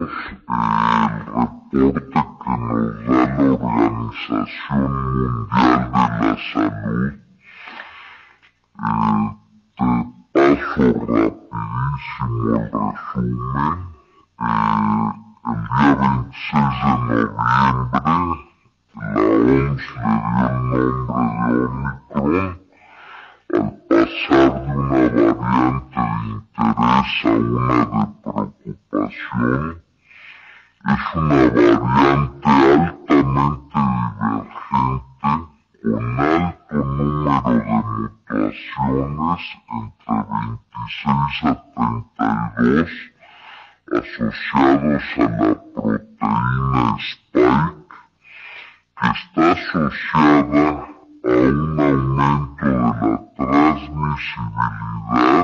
el reporte que nos da la Organización Mundial de la Salud. Te paso rapidísimo el resumen. El día 26 de noviembre, la OMS le dio el nombre de Omicron al pasar de una variante de interés a una de preocupación. Es una variante altamente divergente, con alto número de mutaciones, entre 26 a 32, asociados a la proteína Spike, que está asociada a un aumento de la transmisibilidad